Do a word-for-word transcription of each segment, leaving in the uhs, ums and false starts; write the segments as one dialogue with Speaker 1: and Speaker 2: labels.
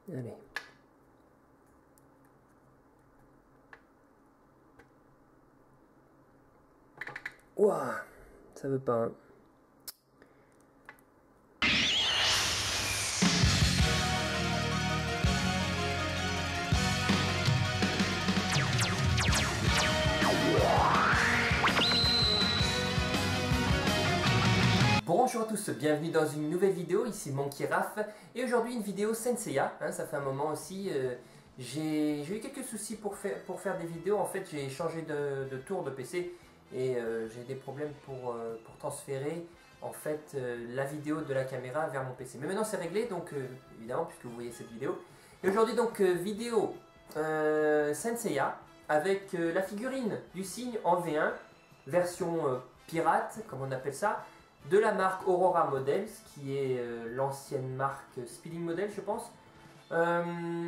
Speaker 1: Allez. Ouah, ça veut pas. Hein. Bonjour à tous, bienvenue dans une nouvelle vidéo, ici Monkey Raph et aujourd'hui une vidéo Saint Seiya, hein, ça fait un moment aussi, euh, j'ai eu quelques soucis pour faire, pour faire des vidéos, en fait j'ai changé de, de tour de P C et euh, j'ai des problèmes pour, euh, pour transférer en fait euh, la vidéo de la caméra vers mon P C. Mais maintenant c'est réglé, donc euh, évidemment puisque vous voyez cette vidéo. Et aujourd'hui donc euh, vidéo euh, Saint Seiya avec euh, la figurine du cygne en V un, version euh, pirate comme on appelle ça, de la marque Aurora Models, qui est euh, l'ancienne marque Speeding Model, je pense, euh,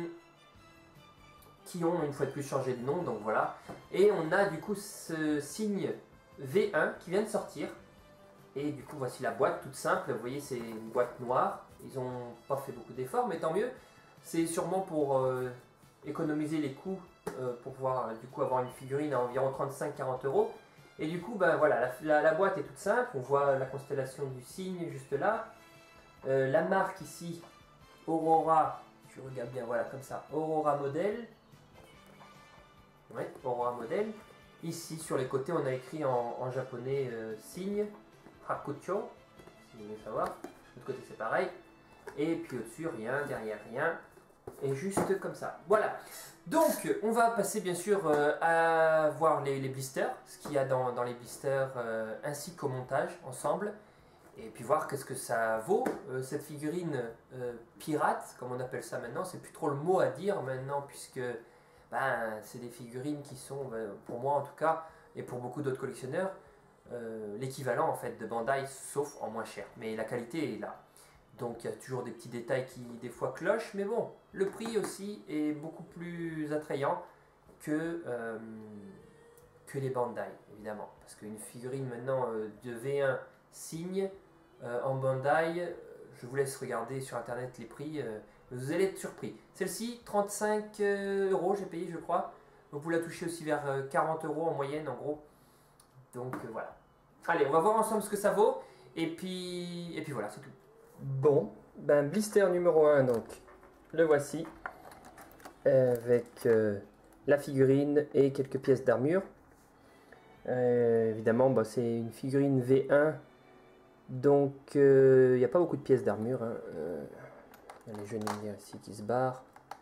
Speaker 1: qui ont une fois de plus changé de nom, donc voilà. Et on a du coup ce cygne V un qui vient de sortir. Et du coup, voici la boîte toute simple. Vous voyez, c'est une boîte noire. Ils n'ont pas fait beaucoup d'efforts, mais tant mieux. C'est sûrement pour euh, économiser les coûts, euh, pour pouvoir du coup avoir une figurine à environ trente-cinq à quarante euros. Et du coup, ben voilà, la, la, la boîte est toute simple. On voit la constellation du cygne juste là. Euh, la marque ici, Aurora, je regarde bien, voilà, comme ça, Aurora Model. Ouais, Aurora Model. Ici, sur les côtés, on a écrit en, en japonais euh, cygne, Hakucho, si vous voulez savoir. De l'autre côté, c'est pareil. Et puis au-dessus, rien, derrière, rien. Et juste comme ça. Voilà. Donc, on va passer bien sûr euh, à voir les, les blisters, ce qu'il y a dans, dans les blisters, euh, ainsi qu'au montage ensemble. Et puis voir qu'est-ce que ça vaut, euh, cette figurine euh, pirate, comme on appelle ça maintenant. C'est plus trop le mot à dire maintenant, puisque ben, c'est des figurines qui sont, ben, pour moi en tout cas, et pour beaucoup d'autres collectionneurs, euh, l'équivalent en fait de Bandai, sauf en moins cher. Mais la qualité est là. Donc il y a toujours des petits détails qui des fois clochent, mais bon, le prix aussi est beaucoup plus attrayant que, euh, que les Bandai, évidemment. Parce qu'une figurine maintenant euh, de V un cygne euh, en Bandai, je vous laisse regarder sur internet les prix, euh, vous allez être surpris. Celle-ci, trente-cinq euros j'ai payé je crois, donc vous la touchez aussi vers euh, quarante euros en moyenne en gros. Donc euh, voilà. Allez, on va voir ensemble ce que ça vaut, et puis, et puis voilà, c'est tout. Bon, ben blister numéro un, donc le voici, avec euh, la figurine et quelques pièces d'armure. Euh, évidemment, bah, c'est une figurine V un, donc il euh, n'y a pas beaucoup de pièces d'armure. Hein. Euh, il y a les genouillères ici qui se barrent,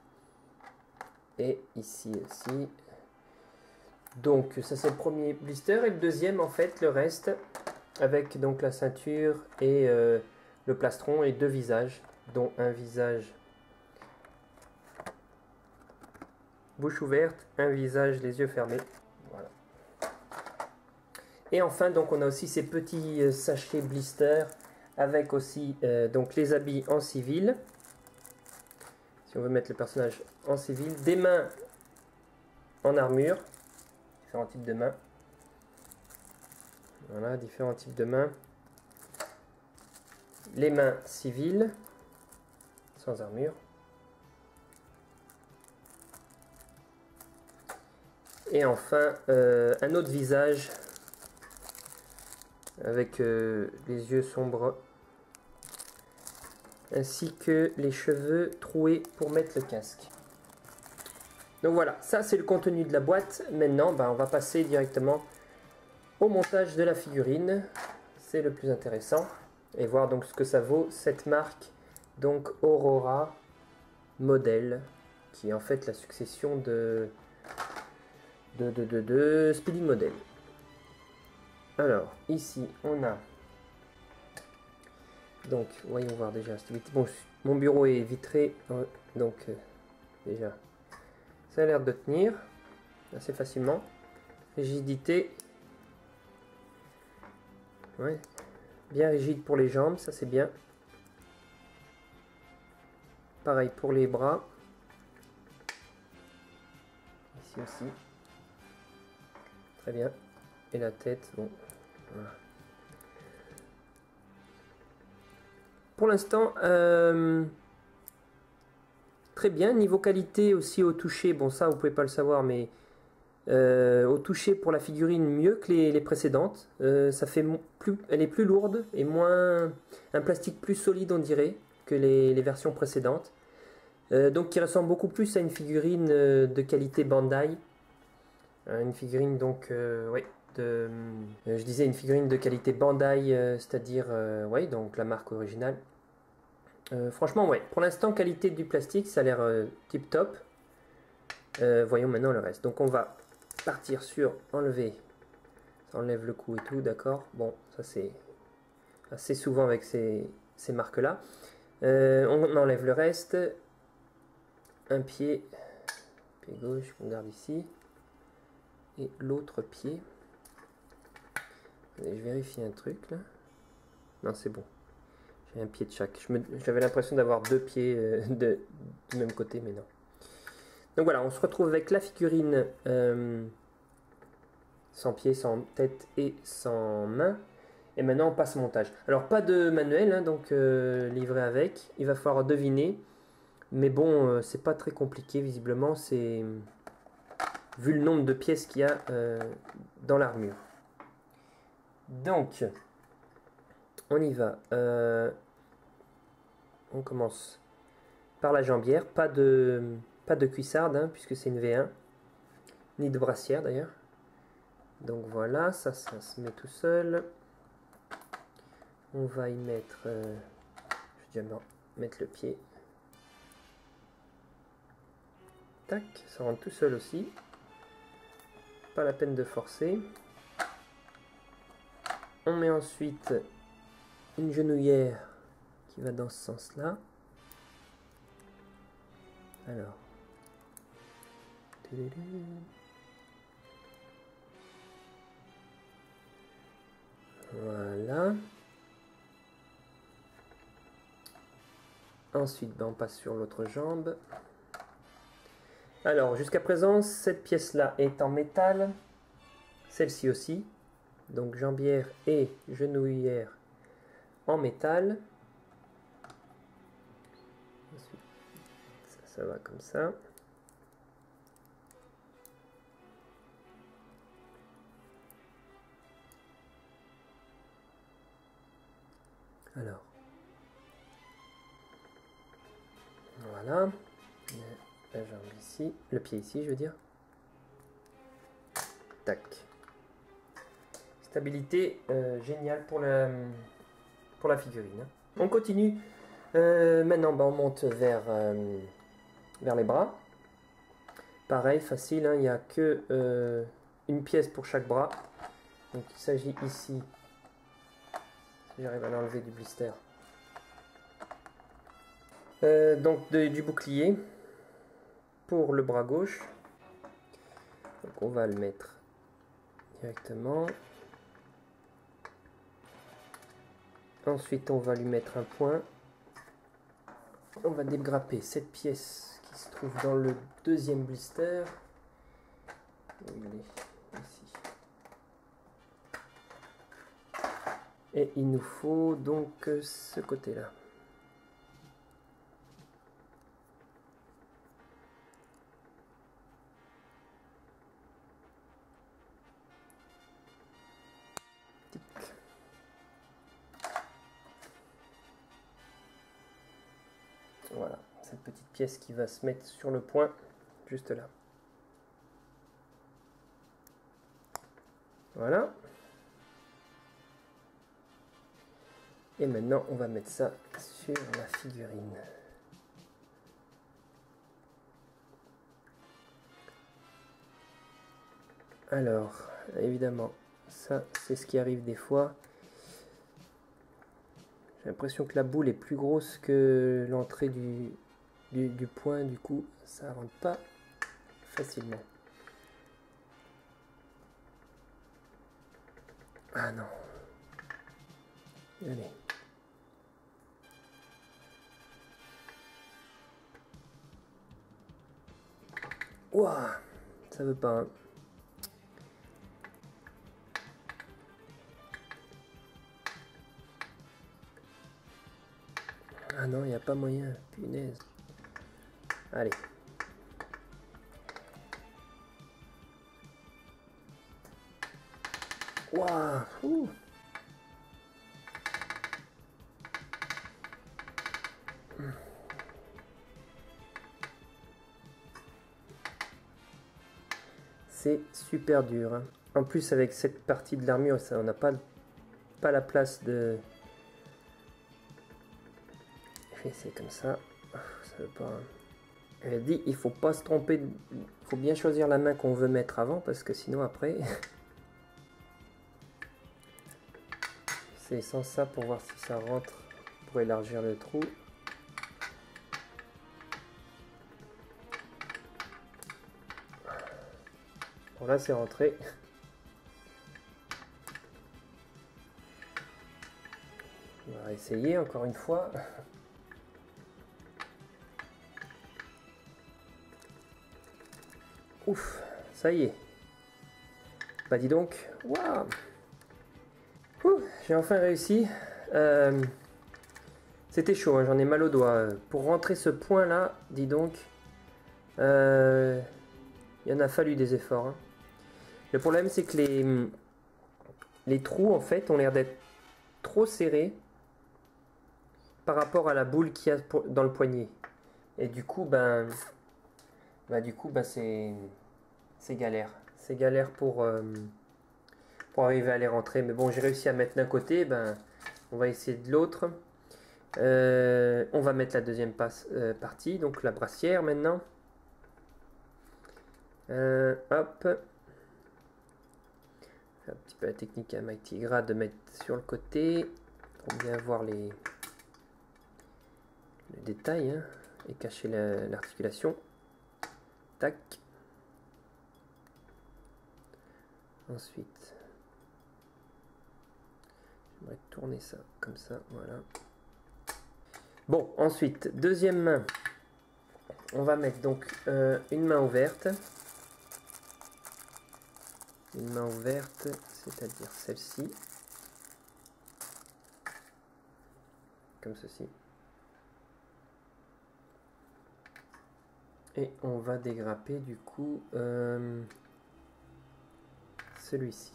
Speaker 1: et ici aussi. Donc ça c'est le premier blister, et le deuxième en fait, le reste, avec donc la ceinture et euh, le plastron et deux visages, dont un visage bouche ouverte, un visage les yeux fermés. Voilà. Et enfin, donc on a aussi ces petits euh, sachets blister avec aussi euh, donc les habits en civil. Si on veut mettre le personnage en civil, des mains en armure, différents types de mains. Voilà, différents types de mains. Les mains civiles, sans armure. Et enfin, euh, un autre visage avec euh, les yeux sombres, ainsi que les cheveux troués pour mettre le casque. Donc voilà, ça c'est le contenu de la boîte. Maintenant, ben, on va passer directement au montage de la figurine. C'est le plus intéressant. Et voir donc ce que ça vaut, cette marque, donc Aurora Model, qui est en fait la succession de... De, de, de, de Speeding Model. Alors, ici, on a... Donc, voyons voir déjà. Bon, mon bureau est vitré, donc euh, déjà, ça a l'air de tenir assez facilement. Rigidité. Ouais. Bien rigide pour les jambes, ça c'est bien. Pareil pour les bras. Ici aussi. Très bien. Et la tête, bon. Voilà. Pour l'instant, euh, très bien. Niveau qualité aussi au toucher, bon ça vous pouvez pas le savoir, mais euh, au toucher pour la figurine mieux que les, les précédentes. Euh, ça fait plus, elle est plus lourde et moins un plastique plus solide on dirait que les, les versions précédentes. Euh, donc qui ressemble beaucoup plus à une figurine euh, de qualité Bandai. Euh, une figurine donc euh, ouais. De, euh, je disais une figurine de qualité Bandai, euh, c'est-à-dire euh, ouais, donc la marque originale. Euh, franchement, ouais, pour l'instant, qualité du plastique, ça a l'air euh, tip top. Euh, voyons maintenant le reste. Donc, on va partir sur enlever. Ça enlève le cou et tout, d'accord. Bon, ça c'est assez souvent avec ces, ces marques-là. Euh, on enlève le reste. Un pied, pied gauche, on garde ici. Et l'autre pied. Allez, je vérifie un truc là. Non, c'est bon. J'ai un pied de chaque. J'avais l'impression d'avoir deux pieds euh, de, du même côté, mais non. Donc voilà, on se retrouve avec la figurine euh, sans pied, sans tête et sans main. Et maintenant, on passe au montage. Alors, pas de manuel, hein, donc euh, livré avec. Il va falloir deviner. Mais bon, euh, c'est pas très compliqué, visiblement. C'est vu le nombre de pièces qu'il y a euh, dans l'armure. Donc, on y va. Euh, on commence par la jambière. Pas de, pas de cuissarde, hein, puisque c'est une V un. Ni de brassière, d'ailleurs. Donc voilà, ça, ça se met tout seul. On va y mettre... Euh, je vais déjà mettre le pied. Tac, ça rentre tout seul aussi. Pas la peine de forcer. On met ensuite une genouillère qui va dans ce sens-là. Alors. Voilà. Ensuite, ben, on passe sur l'autre jambe. Alors, jusqu'à présent, cette pièce-là est en métal. Celle-ci aussi. Donc, jambière et genouillère en métal. Ensuite, ça, ça va comme ça. Alors. Voilà. La jambe ici. Le pied ici, je veux dire. Tac. Stabilité euh, géniale pour la, pour la figurine. On continue. Euh, maintenant, bah, on monte vers, euh, vers les bras. Pareil, facile. Hein, il n'y a que euh, une pièce pour chaque bras. Donc il s'agit ici. Si j'arrive à l'enlever du blister. Euh, donc de, du bouclier pour le bras gauche. Donc on va le mettre directement. Ensuite, on va lui mettre un point. On va dégrapper cette pièce qui se trouve dans le deuxième blister. Où il est ici. Et il nous faut donc ce côté-là. Voilà, cette petite pièce qui va se mettre sur le point, juste là. Voilà. Et maintenant, on va mettre ça sur la figurine. Alors, évidemment, ça, c'est ce qui arrive des fois. J'ai l'impression que la boule est plus grosse que l'entrée du, du, du point, du coup, ça rentre pas facilement. Ah non. Allez. Ouah, ça veut pas. Hein. Ah non, il n'y a pas moyen, punaise. Allez. Waouh. C'est super dur. Hein. En plus, avec cette partie de l'armure, ça, on n'a pas, pas la place de... C'est comme ça. Ça veut pas... Elle dit, il faut pas se tromper. Il faut bien choisir la main qu'on veut mettre avant, parce que sinon après... C'est sans ça pour voir si ça rentre, pour élargir le trou. Bon là c'est rentré. On va essayer encore une fois. Ouf, ça y est. Bah dis donc, waouh. J'ai enfin réussi. Euh, C'était chaud, hein, j'en ai mal au doigt. Pour rentrer ce point là, dis donc, euh, il y en a fallu des efforts. Hein. Le problème c'est que les, les trous en fait ont l'air d'être trop serrés par rapport à la boule qu'il y a dans le poignet. Et du coup, ben, ben du coup, ben c'est c'est galère. C'est galère pour... Euh, pour arriver à les rentrer, mais bon, j'ai réussi à mettre d'un côté, ben on va essayer de l'autre. Euh, on va mettre la deuxième passe, euh, partie, donc la brassière maintenant. Euh, hop, un petit peu la technique à Mighty Gras de mettre sur le côté pour bien voir les, les détails hein, et cacher l'articulation. Tac. Ensuite. J'aimerais tourner ça comme ça, voilà. Bon, ensuite, deuxième main. On va mettre donc euh, une main ouverte. Une main ouverte, c'est-à-dire celle-ci. Comme ceci. Et on va dégrapper du coup euh, celui-ci.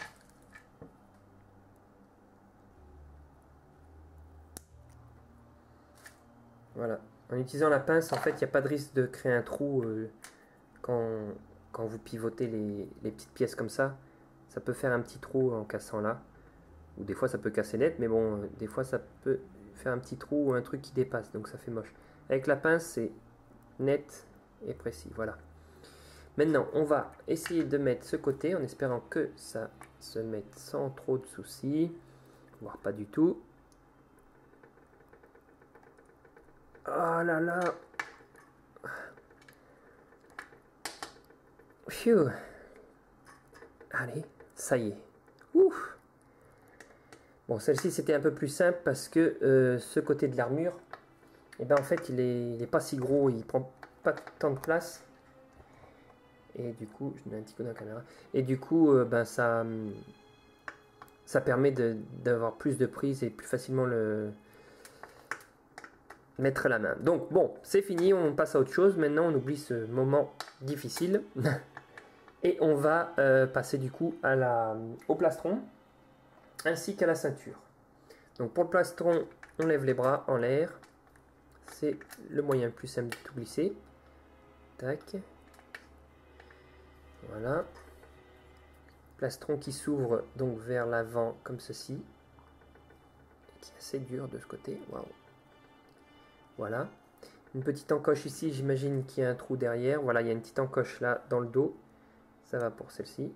Speaker 1: Voilà. En utilisant la pince, en fait, il n'y a pas de risque de créer un trou euh, quand, quand vous pivotez les, les petites pièces comme ça. Ça peut faire un petit trou en cassant là. Ou des fois, ça peut casser net, mais bon, euh, des fois, ça peut faire un petit trou ou un truc qui dépasse, donc ça fait moche. Avec la pince, c'est net et précis. Voilà. Maintenant, on va essayer de mettre ce côté en espérant que ça se mette sans trop de soucis, voire pas du tout. Oh là là. Phew. Allez, ça y est. Ouf. Bon, celle-ci c'était un peu plus simple parce que euh, ce côté de l'armure, et eh ben en fait il est, il est pas si gros, il prend pas tant de place. Et du coup, je mets un petit coup dans la caméra. Et du coup, euh, ben ça, ça permet d'avoir plus de prise et plus facilement le mettre la main. Donc bon, c'est fini, on passe à autre chose. Maintenant, on oublie ce moment difficile. Et on va euh, passer du coup à la, au plastron, ainsi qu'à la ceinture. Donc pour le plastron, on lève les bras en l'air. C'est le moyen le plus simple de tout glisser. Tac. Voilà. Plastron qui s'ouvre donc vers l'avant comme ceci. Et qui est assez dur de ce côté. Waouh. Voilà. Une petite encoche ici, j'imagine qu'il y a un trou derrière. Voilà, il y a une petite encoche là dans le dos. Ça va pour celle-ci.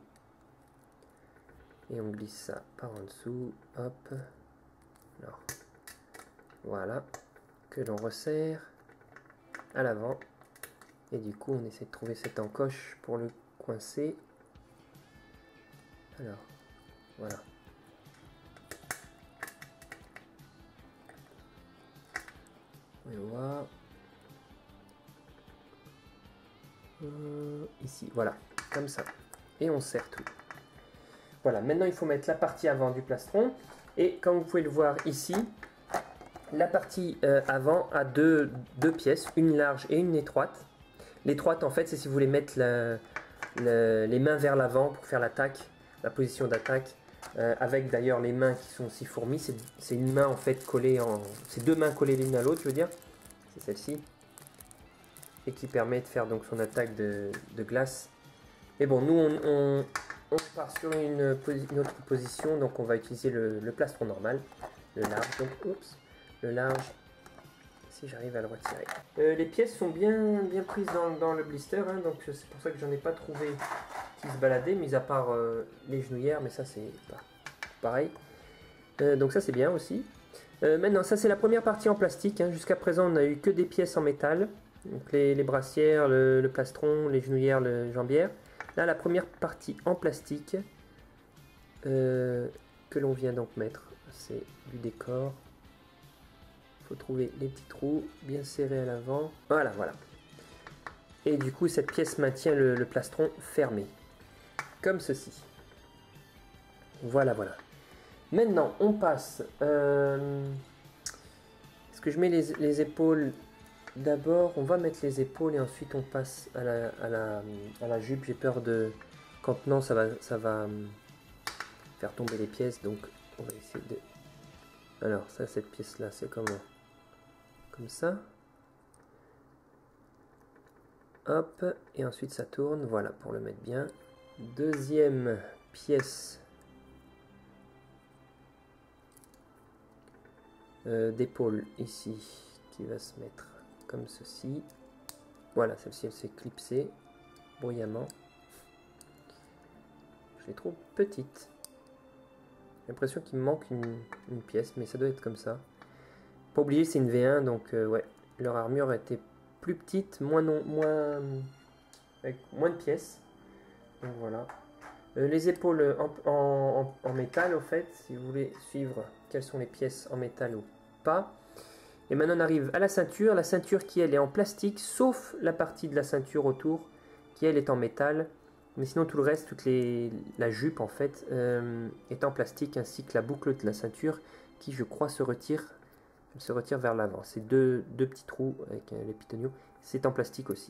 Speaker 1: Et on glisse ça par en dessous. Hop. Alors. Voilà. Que l'on resserre à l'avant. Et du coup, on essaie de trouver cette encoche pour le coincer. Alors. Voilà. Et voilà. Euh, ici, voilà, comme ça. Et on serre tout. Voilà, maintenant il faut mettre la partie avant du plastron. Et comme vous pouvez le voir ici, La partie euh, avant a deux, deux pièces, une large et une étroite. L'étroite, en fait, c'est si vous voulez mettre la, la, les mains vers l'avant pour faire l'attaque, la position d'attaque, euh, avec d'ailleurs les mains qui sont aussi fourmies. C'est une main en fait collée en, c'est deux mains collées l'une à l'autre, je veux dire. C'est celle-ci et qui permet de faire donc son attaque de, de glace. Mais bon, nous on, on, on part sur une, une autre position, donc on va utiliser le, le plastron normal, le large. Donc, oups. Le large, si j'arrive à le retirer. Euh, les pièces sont bien, bien prises dans, dans le blister, hein, donc c'est pour ça que j'en ai pas trouvé qui se baladaient, mis à part euh, les genouillères, mais ça c'est pas pareil. Euh, donc ça c'est bien aussi. Euh, maintenant, ça c'est la première partie en plastique. Hein. Jusqu'à présent, on n'a eu que des pièces en métal. Donc les, les brassières, le, le plastron, les genouillères, le jambière. Là, la première partie en plastique euh, que l'on vient donc mettre, c'est du décor. Faut trouver les petits trous bien serrés à l'avant. Voilà, voilà. Et du coup, cette pièce maintient le, le plastron fermé. Comme ceci. Voilà, voilà. Maintenant, on passe... Euh... Est-ce que je mets les, les épaules d'abord? On va mettre les épaules et ensuite on passe à la, à la, à la jupe. J'ai peur de... Quand non, ça va, ça va faire tomber les pièces. Donc, on va essayer de... Alors, ça, cette pièce-là, c'est comment? Comme ça. Hop, et ensuite ça tourne, voilà, pour le mettre bien. Deuxième pièce euh, d'épaule ici, qui va se mettre comme ceci. Voilà, celle-ci elle s'est clipsée bruyamment. Je l'ai trop petite. J'ai l'impression qu'il me manque une, une pièce, mais ça doit être comme ça. Pas oublier, c'est une V un, donc euh, ouais, leur armure était plus petite, moins, non, moins, avec moins de pièces. Donc voilà. Euh, les épaules en, en, en, en métal, au fait, si vous voulez suivre quelles sont les pièces en métal ou pas. Et maintenant on arrive à la ceinture. La ceinture qui elle est en plastique, sauf la partie de la ceinture autour, qui elle est en métal. Mais sinon tout le reste, toute les, la jupe en fait, euh, est en plastique, ainsi que la boucle de la ceinture, qui je crois se retire. Elle se retire vers l'avant. C'est deux, deux petits trous avec euh, les pitonios. C'est en plastique aussi.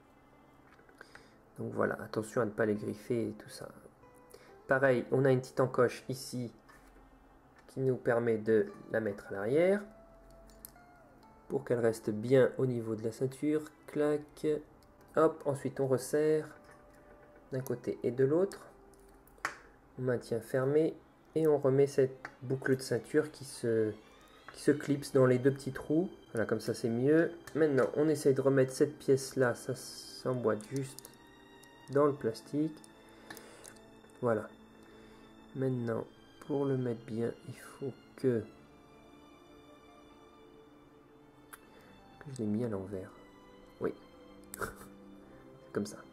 Speaker 1: Donc voilà, attention à ne pas les griffer et tout ça. Pareil, on a une petite encoche ici qui nous permet de la mettre à l'arrière pour qu'elle reste bien au niveau de la ceinture. Clac, hop, ensuite on resserre d'un côté et de l'autre. On maintient fermé et on remet cette boucle de ceinture qui se... qui se clipse dans les deux petits trous. Voilà, comme ça c'est mieux. Maintenant, on essaye de remettre cette pièce-là, ça s'emboîte juste dans le plastique. Voilà. Maintenant, pour le mettre bien, il faut que... que je l'ai mis à l'envers. Oui. Comme ça.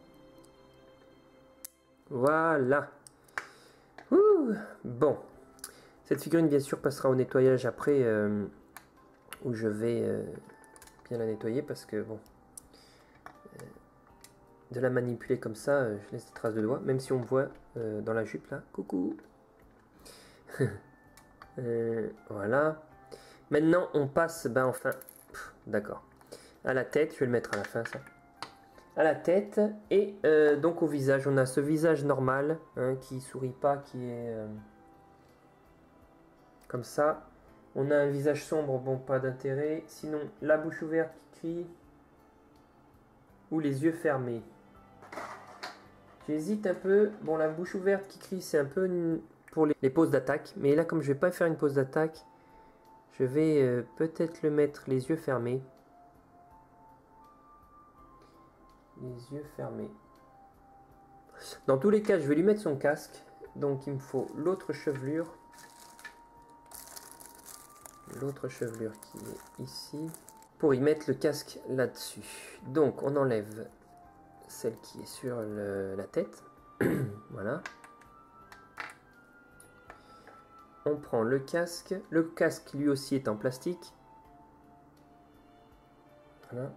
Speaker 1: Voilà. Ouh. Bon. Cette figurine, bien sûr, passera au nettoyage après, euh, où je vais euh, bien la nettoyer parce que, bon, euh, de la manipuler comme ça, euh, je laisse des traces de doigts, même si on me voit euh, dans la jupe, là. Coucou. euh, Voilà. Maintenant, on passe, ben enfin, d'accord, à la tête. Je vais le mettre à la fin, ça. À la tête et euh, donc au visage. On a ce visage normal, hein, qui sourit pas, qui est... Euh, comme ça. On a un visage sombre, bon, pas d'intérêt. Sinon, la bouche ouverte qui crie. Ou les yeux fermés. J'hésite un peu. Bon, la bouche ouverte qui crie, c'est un peu une... pour les, les poses d'attaque. Mais là, comme je vais pas faire une pose d'attaque, je vais euh, peut-être le mettre les yeux fermés. Les yeux fermés. Dans tous les cas, je vais lui mettre son casque. Donc, il me faut l'autre chevelure. L'autre chevelure qui est ici, pour y mettre le casque là-dessus. Donc on enlève celle qui est sur le, la tête. Voilà. On prend le casque. Le casque lui aussi est en plastique. Voilà.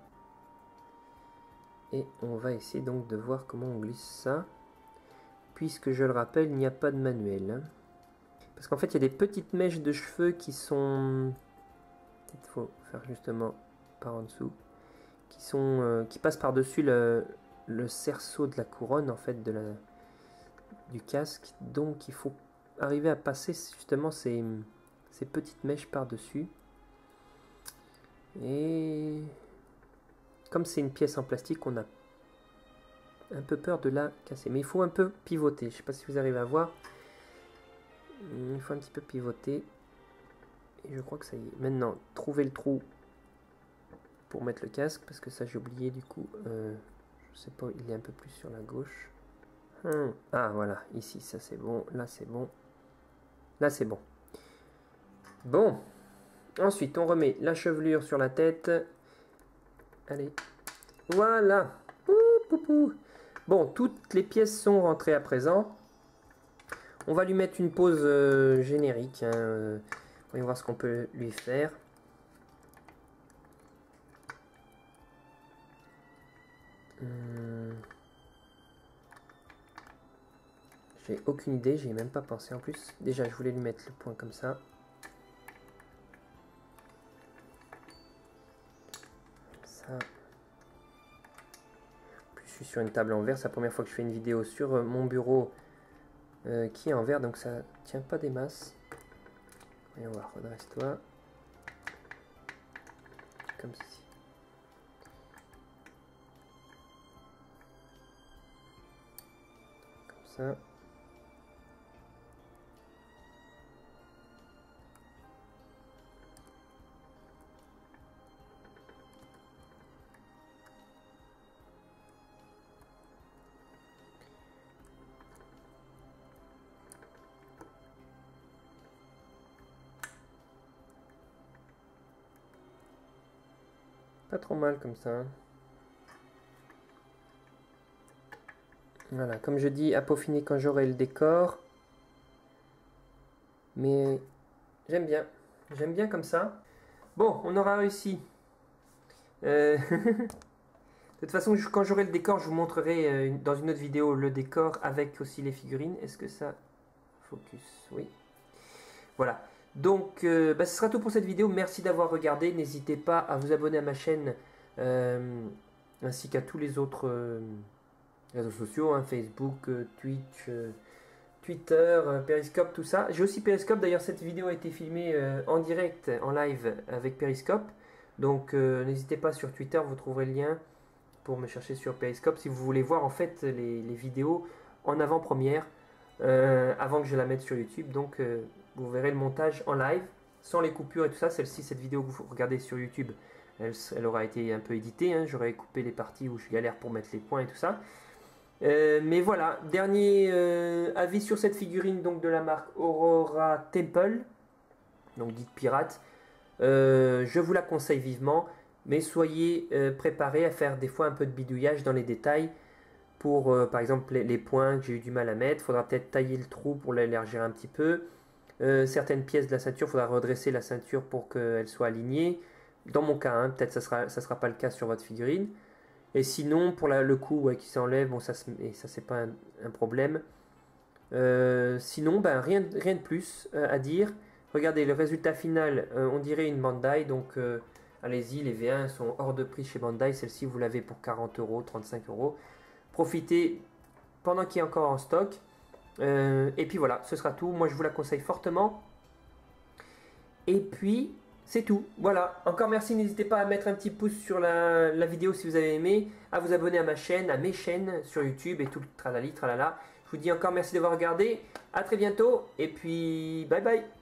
Speaker 1: Et on va essayer donc de voir comment on glisse ça. Puisque je le rappelle, il n'y a pas de manuel. Parce qu'en fait, il y a des petites mèches de cheveux qui sont Il faut faire justement par en dessous. Qui, sont, euh, qui passent par-dessus le, le cerceau de la couronne, en fait, de la, du casque. Donc il faut arriver à passer justement ces, ces petites mèches par-dessus. Et comme c'est une pièce en plastique, on a un peu peur de la casser. Mais il faut un peu pivoter. Je ne sais pas si vous arrivez à voir. Il faut un petit peu pivoter. Et je crois que ça y est. Maintenant, trouver le trou pour mettre le casque. Parce que ça, j'ai oublié du coup. Euh, je sais pas, il est un peu plus sur la gauche. Hum. Ah, voilà. Ici, ça c'est bon. Là, c'est bon. Là, c'est bon. Bon. Ensuite, on remet la chevelure sur la tête. Allez. Voilà. Pou, pou, pou. Bon, toutes les pièces sont rentrées à présent. On va lui mettre une pause euh, générique. Hein. Voyons voir ce qu'on peut lui faire. Hum. J'ai aucune idée, j'y ai même pas pensé en plus. Déjà, je voulais lui mettre le point comme ça. Ça. Plus je suis sur une table en verre, c'est la première fois que je fais une vidéo sur euh, mon bureau euh, qui est en verre, donc ça tient pas des masses. Voyons voir, redresse-toi. Comme ceci. Comme ça. Pas trop mal comme ça. Voilà, comme je dis, à peaufiner quand j'aurai le décor. Mais j'aime bien. J'aime bien comme ça. Bon, on aura réussi. Euh... de toute façon, quand j'aurai le décor, je vous montrerai dans une autre vidéo le décor avec aussi les figurines. Est-ce que ça focus? Oui. Voilà. Donc, euh, bah, ce sera tout pour cette vidéo. Merci d'avoir regardé. N'hésitez pas à vous abonner à ma chaîne euh, ainsi qu'à tous les autres euh, réseaux sociaux, hein, Facebook, euh, Twitch, euh, Twitter, euh, Periscope, tout ça. J'ai aussi Periscope. D'ailleurs, cette vidéo a été filmée euh, en direct, en live avec Periscope. Donc, euh, n'hésitez pas sur Twitter, vous trouverez le lien pour me chercher sur Periscope si vous voulez voir en fait les, les vidéos en avant-première euh, avant que je la mette sur YouTube. Donc, euh, vous verrez le montage en live, sans les coupures et tout ça. Celle-ci, cette vidéo que vous regardez sur YouTube, elle, elle aura été un peu éditée. Hein. J'aurais coupé les parties où je galère pour mettre les points et tout ça. Euh, mais voilà, dernier euh, avis sur cette figurine donc de la marque Aurora Temple, donc dite pirate. Euh, je vous la conseille vivement, mais soyez euh, préparés à faire des fois un peu de bidouillage dans les détails. Pour, euh, par exemple, les, les points que j'ai eu du mal à mettre, il faudra peut-être tailler le trou pour l'élargir un petit peu. Euh, certaines pièces de la ceinture, il faudra redresser la ceinture pour qu'elle soit alignée. Dans mon cas, hein, peut-être ça ne sera, ça sera pas le cas sur votre figurine. Et sinon, pour la, le coup ouais, qui s'enlève, bon, ça, et ça c'est pas un, un problème. Euh, sinon, ben, rien, rien de plus euh, à dire. Regardez, le résultat final, euh, on dirait une Bandai. Donc, euh, allez-y, les V un sont hors de prix chez Bandai. Celle-ci, vous l'avez pour quarante euros, trente-cinq euros. Profitez pendant qu'il est encore en stock. Euh, et puis voilà, ce sera tout. Moi, je vous la conseille fortement. Et puis, c'est tout. Voilà. Encore merci. N'hésitez pas à mettre un petit pouce sur la, la vidéo si vous avez aimé. À vous abonner à ma chaîne, à mes chaînes sur YouTube et tout le tralali, tralala. Je vous dis encore merci d'avoir regardé. À très bientôt. Et puis, bye bye.